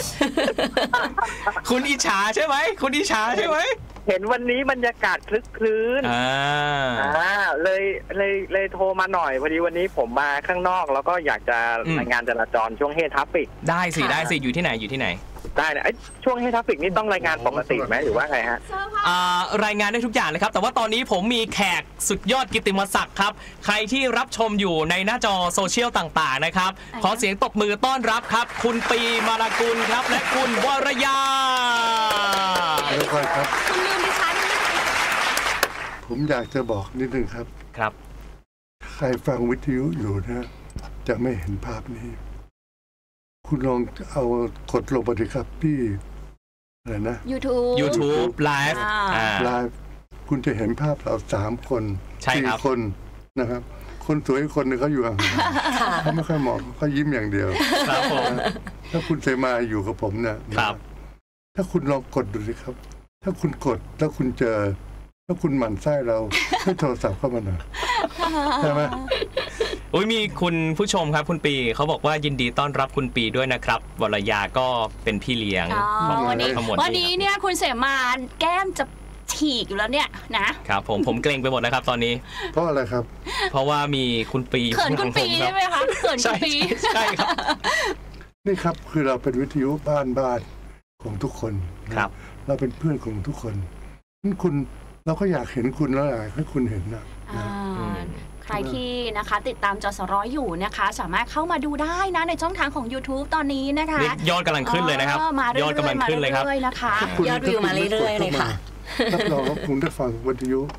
คุณอิจฉาใช่ไหมคุณอิจฉาใช่ไหมเห็นวันนี้บรรยากาศคลึกคลื้นอ่าอ่าเลยเลยเลยโทรมาหน่อยพอดีวันนี้ผมมาข้างนอกแล้วก็อยากจะรายงานจราจรช่วงเฮทัฟฟิกได้สิได้สิอยู่ที่ไหนอยู่ที่ไหนได้นะช่วงเฮทัฟฟิกนี่ต้องรายงานปกติไหมหรือว่าไงฮะรายงานได้ทุกอย่างเลยครับแต่ว่าตอนนี้ผมมีแขกสุดยอดกิตติมศักดิ์ครับใครที่รับชมอยู่ในหน้าจอโซเชียลต่างๆนะครับขอเสียงตบมือต้อนรับครับคุณปีมาลากุลครับและคุณวรยาเดี๋ยวก่อนครับคุณลืมดิฉันผมอยากจะบอกนิดนึงครับครับใครฟังวิทยุอยู่นะจะไม่เห็นภาพนี้คุณลองเอากดลงไปดิครับที่อะไรนะ YouTube YouTube Live ไลฟ์คุณจะเห็นภาพเราสามคนสี่คนนะครับคนสวยคนหนึ่งเขาอยู่ห่างเขาไม่ค่อยมองเขายิ้มอย่างเดียวครับผมถ้าคุณเสมาอยู่กับผมเนี่ยถ้าคุณลองกดดูสิครับถ้าคุณกดถ้าคุณเจอถ้าคุณหมั่นไส้เราให้โทรศัพท์เข้ามาหน่อยใช่ไหมโอ้ยมีคุณผู้ชมครับคุณปีเขาบอกว่ายินดีต้อนรับคุณปีด้วยนะครับวรยาก็เป็นพี่เลี้ยงวันนี้วันนี้เนี่ยคุณเสมาแก้มจะฉีกอยู่แล้วเนี่ยนะครับผมผมเกรงไปหมดแล้วครับตอนนี้เพราะอะไรครับเพราะว่ามีคุณปีเขินคุณปีใช่ไหมคะเขินคุณปีใช่ครับนี่ครับคือเราเป็นวิทยุบ้านบ้านของทุกคนครับเราเป็นเพื่อนของทุกคนนั่นคุณเราก็อยากเห็นคุณแล้วอยากให้คุณเห็นนะใครที่นะคะติดตามจสร้อยอยู่นะคะสามารถเข้ามาดูได้นะในช่องทางของ YouTube ตอนนี้นะคะยอดกำลังขึ้นเลยนะครับยอดกำลังขึ้นเลยครับยอดวิวมาเรื่อยๆเลยค่ะรับรองว่าคุณได้ฟังวิทยุ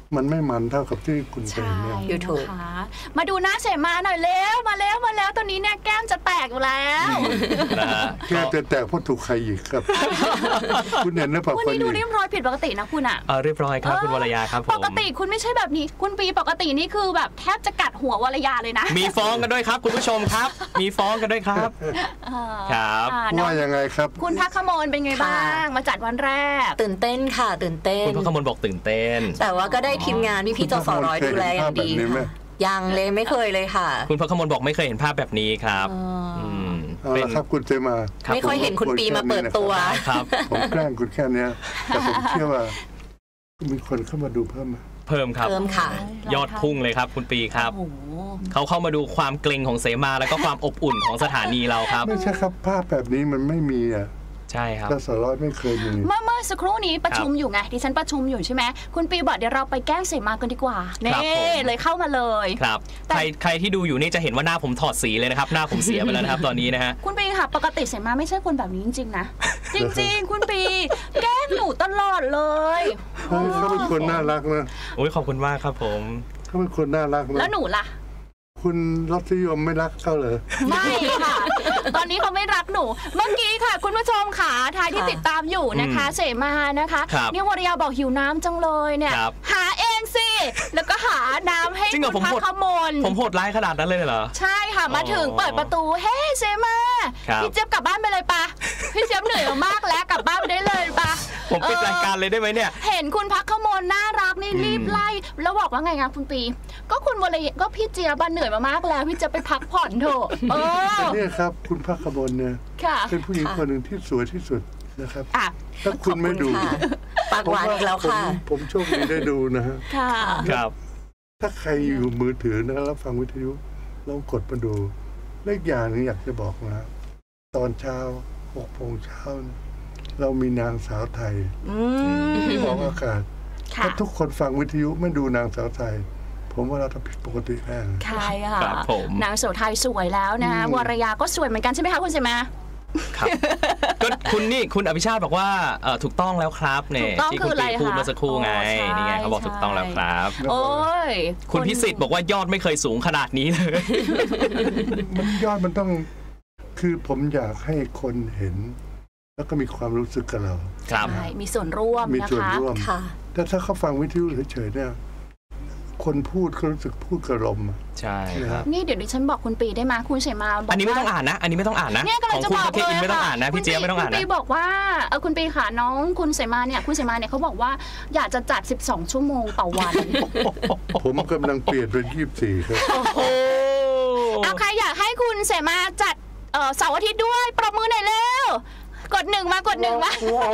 มันไม่มันเท่ากับที่คุณเป็นเนี่ย YouTube มาดูหน้าเสมาหน่อยเร็วมาแล้วมาแล้วตอนนี้เนี่ยแก้มจะแตกอยู่แล้วแก้มจะแตกเพราะถูกใครหยิกครับคุณเห็นนะปะวันนี้ดูเรียบร้อยผิดปกตินะคุณอ่ะเรียบร้อยครับคุณวรยาครับปกติคุณไม่ใช่แบบนี้คุณปีปกตินี่คือแบบแทบจะกัดหัววรยาเลยนะมีฟ้องกันด้วยครับคุณผู้ชมครับมีฟ้องกันด้วยครับครับว่ายังไงครับคุณพักขมลเป็นไงบ้างมาจัดวันแรกตื่นเต้นค่ะตื่นเต้นคุณพักขมลบอกตื่นเต้นแต่ว่าก็ได้ทีมงานพี่พี่จสร้อยดูแลอย่างดียังเลยไม่เคยเลยค่ะคุณพักขมลบอกไม่เคยเห็นภาพแบบนี้ครับเป็นครับคุณเจมาไม่ค่อยเห็นคุณปีมาเปิดตัวครับผมแกล้งคุณแค่นี้แต่ผมเชื่อว่ามีคนเข้ามาดูเพิ่มเพิ่มครับเพิ่มค่ะยอดพุ่งเลยครับคุณปีครับเขาเข้ามาดูความเกรงของเสมาแล้วก็ความอบอุ่นของสถานีเราครับไม่ใช่ครับภาพแบบนี้มันไม่มีอ่ะใช่ครับจสร้อยไม่เคยมีเมื่อเมื่อสักครู่นี้ประชุมอยู่ไงดิฉันประชุมอยู่ใช่ไหมคุณปีบอกเดี๋ยวเราไปแกล้งเสมากันดีกว่าเน่เลยเข้ามาเลยครับใครใครที่ดูอยู่นี่จะเห็นว่าหน้าผมถอดสีเลยนะครับหน้าผมเสียไปแล้วนะครับตอนนี้นะฮะคุณปีค่ะปกติเสมาไม่ใช่คนแบบนี้จริงๆนะจริงๆคุณปีแกล้งหนูตลอดเลยเขาเป็นคนน่ารักนะโอ้ยขอบคุณมากครับผมเขาเป็นคนน่ารักนะแล้วหนูล่ะคุณรสนิยมไม่รักเขาเลยไม่ค่ะตอนนี้เขาไม่รักหนูเมื่อกี้ค่ะคุณผู้ชมค่ะทายที่ติดตามอยู่นะคะเสมานะคะเนี่ยวรยาบอกหิวน้ำจังเลยเนี่ยหาเองสิแล้วก็หาน้ำให้คุณพักขมลผมโหดร้ายขนาดนั้นเลยเหรอใช่ค่ะมาถึงเปิดประตูเฮ้เสมาพี่เจี๊ยบกลับบ้านไปเลยปะพี่เจี๊ยบเหนื่อยมากแล้วกลับบ้านไปได้เลยปะผมปิดรายการเลยได้ไหมเนี่ยเห็นคุณพักขมลน่ารักนี่รีบไล่แล้วบอกว่าไงงานคุณปีก็คุณวรยาก็พี่เจี๊ยบเหนื่อยมากแล้วพี่จะไปพักผ่อนเถอะเออเนี่ยครับคุณพักขมลเนี่ยเป็นผู้หญิงคนหนึ่งที่สวยที่สุดนะครับถ้าคุณไม่ดูปากหวานอีกแล้วค่ะผมโชคดีได้ดูนะฮะค่ะครับถ้าใครอยู่มือถือนะแล้วฟังวิทยุลองกดมาดูเลขอย่างนึงอยากจะบอกนะตอนเช้าหกโมงเช้าเรามีนางสาวไทยที่ออกอากาศถ้าทุกคนฟังวิทยุไม่ดูนางสาวไทยผมว่าเราทำผิดปกติแน่ใช่ค่ะนางสาวไทยสวยแล้วนะวรยาก็สวยเหมือนกันใช่ไหมคะคุณเสมาครับก็คุณนี่คุณอภิชาติบอกว่าถูกต้องแล้วครับเนี่ยที่คุณตีพูดเมื่อสักครู่ไงนี่ไงเขาบอกถูกต้องแล้วครับโอ้ยคุณพิสิทธิ์บอกว่ายอดไม่เคยสูงขนาดนี้เลยมันยอดมันต้องคือผมอยากให้คนเห็นแล้วก็มีความรู้สึกกับเราครับมีส่วนร่วมมีส่วนร่วมแต่ถ้าเขาฟังวิทยุเฉยๆเนี่ยคนพูดเขารู้สึกพูดกระลมใช่ครับนี่เดี๋ยวดิฉันบอกคุณปีได้ไหมคุณเสมาบอกอันนี้ไม่ต้องอ่านนะอันนี้ไม่ต้องอ่านนะของคุณประเทศอินไม่ต้องอ่านนะพี่เจี๊ยบไม่ต้องอ่านนะคุณปีบอกว่าเออคุณปีค่ะน้องคุณเสมาเนี่ยคุณเสมาเนี่ยเขาบอกว่าอยากจะจัดสิบสองชั่วโมงต่อวันผมกำลังเปลี่ยนเป็นยี่สิบสี่ครับเอาใครอยากให้คุณเสมาจัดเสาร์อาทิตย์ด้วยปรบมือหน่อยเร็วกดหนึ่งมากดหนึ่งมา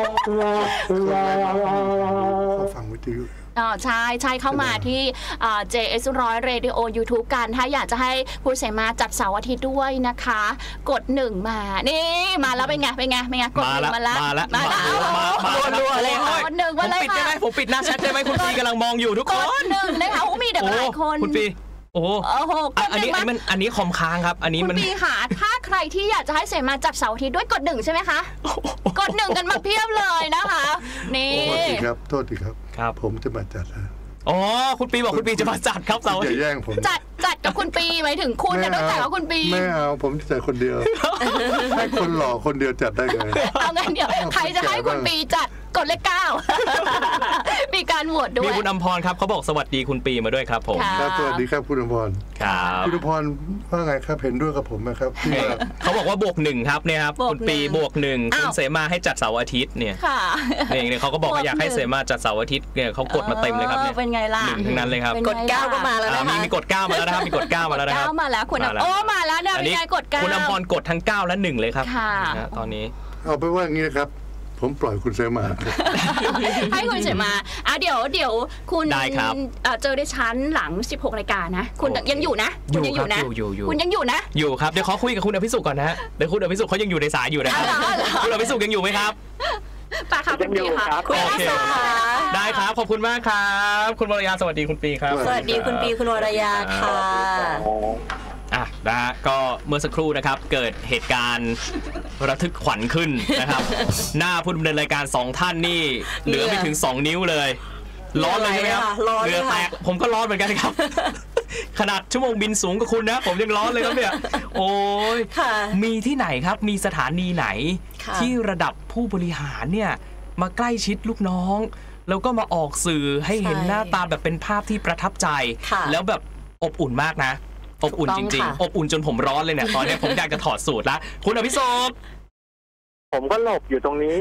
เขาฟังวิทยุอ๋อใช่ใช่เข้ามาที่ เจ เอส ร้อย Radio YouTube กันถ้าอยากจะให้คุณเสมาจัดเสาร์อาทิตย์ด้วยนะคะกดหนึ่งมานี่มาแล้วเป็นไงเป็นไงเป็นไงกดหนึ่งมาแล้วมาแล้วมาแล้วรัวๆเลยกดหนึ่งมาเลยค่ะผมปิดได้ไหมผมปิดหน้าแชทได้ไหมคุณปีกำลังมองอยู่ทุกคนกดหนึ่งนะคะมีเด็กหลายคนคุณปีโอ้โหอันนี้มันอันนี้คอมค้างครับอันนี้มันคุณปีค่ะถ้าใครที่อยากจะให้เสมาจัดเสาร์อาทิตย์ด้วยกดหนึ่งใช่ไหมคะกดหนึ่งกันมาเพียบเลยนะคะนี่โทษทีครับโทษทีครับครับผมจะมาจัดนะอ๋อคุณปีบอกคุณปีจะมาจัดครับเสาร์อาทิตย์จะแย่งผมจัดจัดกับคุณปีหมายถึงคุณเนี่ยต้องจัดกับคุณปีไม่เอาผมจะจัดคนเดียวให้คนหล่อคนเดียวจัดได้ไงเอางั้นเดี๋ยวใครจะให้คุณปีจัดกดเลขเก้ามีการโหวตด้วยมีคุณอภรครับเขาบอกสวัสดีคุณปีมาด้วยครับผมสวัสดีครับคุณอภรครับคุณอภรว่าไงครับเห็นด้วยกับผมไหมครับเขาบอกว่าบวกหนึ่งครับเนี่ยครับคุณปีบวกหนึ่งคุณเสมาให้จัดเสาร์อาทิตย์เนี่ยเนี่ยเขาก็บอกว่าอยากให้เสมาจัดเสาร์อาทิตย์เนี่ยเขากดมาเต็มเลยครับเนี่ยเป็นไงล่ะหนึ่งทั้งนั้นเลยครับกดเก้าก็มาแล้วนะคะมีกดเก้ามาแล้วนะครับมีกดเก้ามาแล้วนะครับเก้ามาแล้วคุณโอ้มาแล้วเนี่ยมีกดเก้าคุณอภรกดทั้งเก้าและหนึ่งเลยครับตอนนี้เอาไปว่าอย่างนี้นะครับผมปล่อยคุณเสมาให้คุณเสมาอ่ะเดี๋ยวเดี๋ยวคุณเจอได้ชั้นหลังสิบหกนาฬิกานะคุณยังอยู่นะคุณยังอยู่นะคุณยังอยู่นะอยู่ครับเดี๋ยวขอคุยกับคุณอภิสุขก่อนนะเดี๋ยวคุณอภิสุขเขายังอยู่ในสายอยู่นะครับคุณอภิสุขยังอยู่ไหมครับป้าครับคุณปีค่ะคุณอภิสุขได้ครับขอบคุณมากครับคุณวรยาสวัสดีคุณปีครับสวัสดีคุณปีคุณวรยาค่ะอ่ะนะฮะก็เมื่อสักครู่นะครับเกิดเหตุการณ์ระทึกขวัญขึ้นนะครับหน้าผู้ดำเนินรายการสองท่านนี่เหลือไม่ถึงสองนิ้วเลยร้อนเลยใช่ไหมครับเรือแตกผมก็ร้อนเหมือนกันครับขนาดชั่วโมงบินสูงกว่าคุณนะผมยังร้อนเลยครับเนี่ยโอ้ยมีที่ไหนครับมีสถานีไหนที่ระดับผู้บริหารเนี่ยมาใกล้ชิดลูกน้องแล้วก็มาออกสื่อให้เห็นหน้าตาแบบเป็นภาพที่ประทับใจแล้วแบบอบอุ่นมากนะอบอุ่นจริงๆอบอุ่นจนผมร้อนเลยเนี่ยตอนนี้ผมอยากจะถอดสูตรละคุณอภิโศกผมก็หลบอยู่ตรงนี้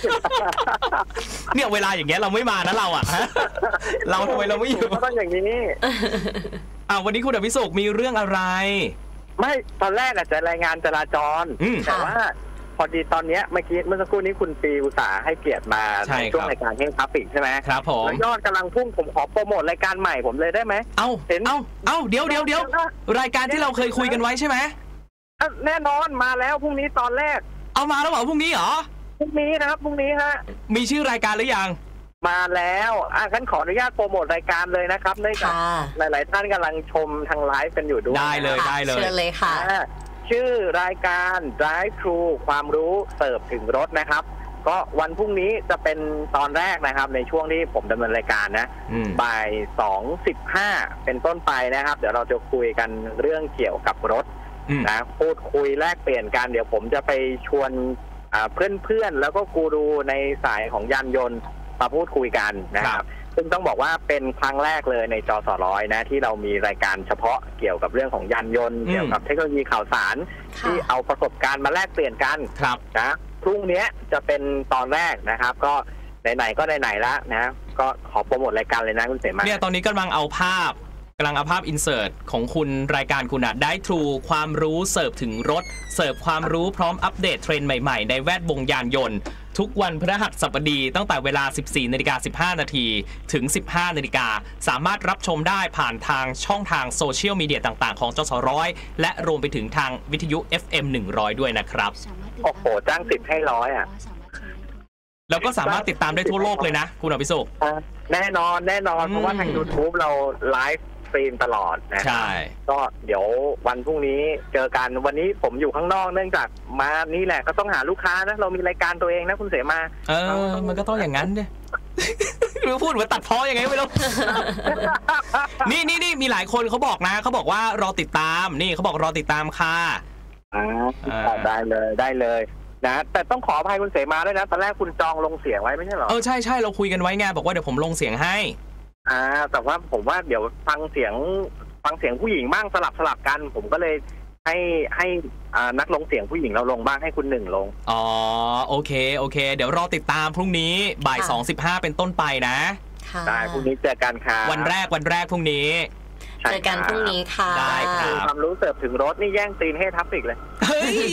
เนี่ยเวลาอย่างเงี้ยเราไม่มานะเราอ่ะฮะเราทำไมเราไม่อยู่ก็ต้องอย่างนี้อ่าวันนี้คุณอภิโศกมีเรื่องอะไรไม่ตอนแรกอาจจะรายงานจราจรแต่ว่าพอดีตอนนี้เมื่อกี้เมื่อสักครู่นี้คุณปีอุตสาห์ให้เกียรติมาในช่วงรายการเฮงทราฟฟิกใช่ไหมครับผมแล้วยอดกำลังพุ่งผมขอโปรโมทรายการใหม่ผมเลยได้ไหมเอ้าเห็นเอ้าเอ้าเดี๋ยวเดี๋ยวเดี๋ยวรายการที่เราเคยคุยกันไว้ใช่ไหมแน่นอนมาแล้วพรุ่งนี้ตอนแรกเอามาแล้วเหรอพรุ่งนี้เหรอพรุ่งนี้นะครับพรุ่งนี้ฮะมีชื่อรายการหรือยังมาแล้วอ่ะงั้นขออนุญาตโปรโมทรายการเลยนะครับเนื่องจากหลายๆท่านกำลังชมทางไลฟ์กันอยู่ด้วยได้เลยได้เลยเชิญเลยค่ะชื่อรายการ Drive Thru ความรู้เสิร์ฟถึงรถนะครับก็วันพรุ่งนี้จะเป็นตอนแรกนะครับในช่วงที่ผมดำเนินรายการนะบ่ายสองสิบห้าเป็นต้นไปนะครับเดี๋ยวเราจะคุยกันเรื่องเกี่ยวกับรถนะพูดคุยแลกเปลี่ยนกันเดี๋ยวผมจะไปชวนเพื่อนๆแล้วก็กูรูในสายของยานยนต์มาพูดคุยกันนะครับซึ่งต้องบอกว่าเป็นครั้งแรกเลยในจสร้อยนะที่เรามีรายการเฉพาะเกี่ยวกับเรื่องของยานยนต์เกี่ยวกับเทคโนโลยีข่าวสารที่เอาประสบการณ์มาแลกเปลี่ยนกันนะพรุ่งนี้จะเป็นตอนแรกนะครับก็ไหนๆก็ไหนๆแล้วนะก็ขอโปรโมทรายการเลยนะคุณเสมาเนี่ยตอนนี้กำลังเอาภาพกำลังเอาภาพอินเสิร์ตของคุณรายการคุณอะได้ทรูความรู้เสิร์ฟถึงรถเสิร์ฟความรู้พร้อมอัปเดตเทรนด์ใหม่ๆในแวดวงยานยนต์ทุกวันพฤหัสบดีตั้งแต่เวลา สิบสี่นาฬิกาสิบห้านาทีถึง สิบห้านาฬิกาสามารถรับชมได้ผ่านทางช่องทางโซเชียลมีเดียต่างๆของจสร้อยและรวมไปถึงทางวิทยุ เอฟ เอ็ม หนึ่งร้อยด้วยนะครับโอ้โหจ้างสิบให้ร้อยอ่ะแล้วก็สามารถติดตามได้ทั่วโลกเลยนะคุณอภิโศกแน่นอนแน่นอนเพราะว่าทาง YouTube เราไลฟ์สตรีมตลอดนะใช่ก็เดี๋ยววันพรุ่งนี้เจอกันวันนี้ผมอยู่ข้างนอกเนื่องจากมานี่แหละก็ต้องหาลูกค้านะเรามีรายการตัวเองนะคุณเสมาเออมันก็ต้องอย่างนั้นเนี่ยรู้พูดว่าตัดพ้อยังไงไม่รู้นี่นี่นี่มีหลายคนเขาบอกนะเขาบอกว่ารอติดตามนี่เขาบอกรอติดตามค่ะอ่าได้เลยได้เลยนะแต่ต้องขออภัยคุณเสมาด้วยนะตอนแรกคุณจองลงเสียงไว้ไม่ใช่หรอเออใช่ใช่เราคุยกันไว้ไงบอกว่าเดี๋ยวผมลงเสียงให้อ่าแต่ว่าผมว่าเดี๋ยวฟังเสียงฟังเสียงผู้หญิงบ้างสลับสลับกันผมก็เลยให้ให้อ่านักลงเสียงผู้หญิงเราลงบ้างให้คุณหนึ่งลงอ๋อโอเคโอเคเดี๋ยวรอติดตามพรุ่งนี้บ่ายสองสิบห้าเป็นต้นไปนะได้พรุ่งนี้เจอกันค่ะวันแรกวันแรกพรุ่งนี้เจอกันพรุ่งนี้ค่ะได้ครับความรู้เสิร์ฟถึงรถนี่แย่งตีนให้ทับอีกเลยเฮ้ย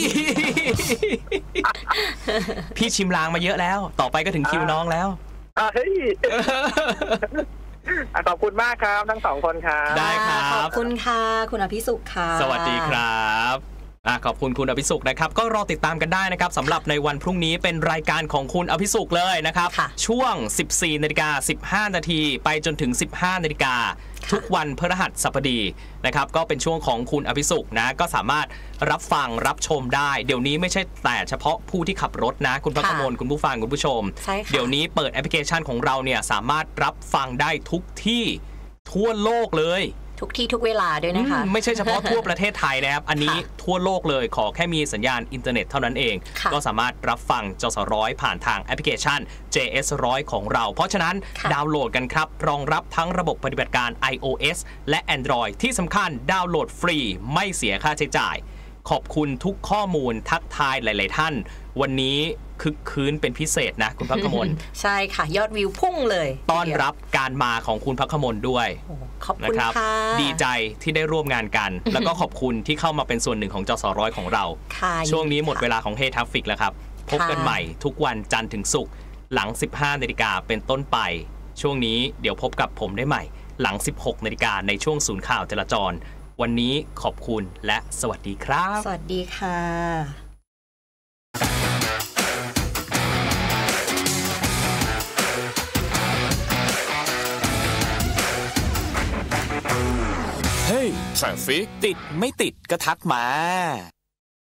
พี่ชิมลางมาเยอะแล้วต่อไปก็ถึงคิวน้องแล้วเฮ้ยขอบคุณมากครับทั้งสองคนครับได้ครับขอบคุณค่ะคุณอภิสุขค่ะสวัสดีครับอ่ะขอบคุณคุณอภิสุขนะครับก็รอติดตามกันได้นะครับสำหรับในวันพรุ่งนี้เป็นรายการของคุณอภิสุขเลยนะครับช่วง สิบสี่นาฬิกาสิบห้านาทีไปจนถึง สิบห้านาฬิกาทุกวันพฤหัสบดีนะครับก็เป็นช่วงของคุณอภิสุขนะก็สามารถรับฟังรับชมได้เดี๋ยวนี้ไม่ใช่แต่เฉพาะผู้ที่ขับรถนะคุณพักขมลคุณผู้ฟังคุณผู้ชมเดี๋ยวนี้เปิดแอปพลิเคชันของเราเนี่ยสามารถรับฟังได้ทุกที่ทั่วโลกเลยทุกที่ทุกเวลาด้วยนะคะไม่ใช่เฉพาะทั่วประเทศไทยนะครับอันนี้ทั่วโลกเลยขอแค่มีสัญญาณอินเทอร์เน็ตเท่านั้นเองก็สามารถรับฟังจสร้อยผ่านทางแอปพลิเคชัน เจ เอส หนึ่งร้อยของเราเพราะฉะนั้นดาวน์โหลดกันครับรองรับทั้งระบบปฏิบัติการ iOS และ Android ที่สำคัญดาวน์โหลดฟรีไม่เสียค่าใช้จ่ายขอบคุณทุกข้อมูลทักทายหลายๆท่านวันนี้คึกคืนเป็นพิเศษนะคุณพักขมลใช่ค่ะยอดวิวพุ่งเลยต้อนรับการมาของคุณพักขมลด้วยขอบคุณค่ะดีใจที่ได้ร่วมงานกันแล้วก็ขอบคุณที่เข้ามาเป็นส่วนหนึ่งของจสร้อยของเราช่วงนี้หมดเวลาของ Hey Traffic แล้วครับพบกันใหม่ทุกวันจันทร์ถึงศุกร์หลัง สิบห้านาฬิกาเป็นต้นไปช่วงนี้เดี๋ยวพบกับผมได้ใหม่หลัง สิบหกนาฬิกาในช่วงศูนย์ข่าวจราจรวันนี้ขอบคุณและสวัสดีครับสวัสดีค่ะเฮ้ย Traffic ติดไม่ติดก็ทักมา